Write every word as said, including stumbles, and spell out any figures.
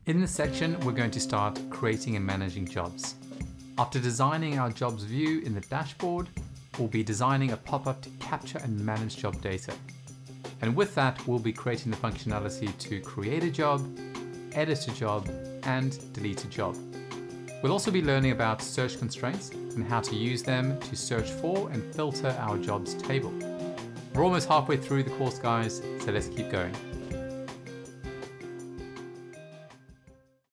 In this section, we're going to start creating and managing jobs. After designing our jobs view in the dashboard, we'll be designing a pop-up to capture and manage job data. And with that, we'll be creating the functionality to create a job, edit a job, and delete a job. We'll also be learning about search constraints and how to use them to search for and filter our jobs table. We're almost halfway through the course, guys, so let's keep going.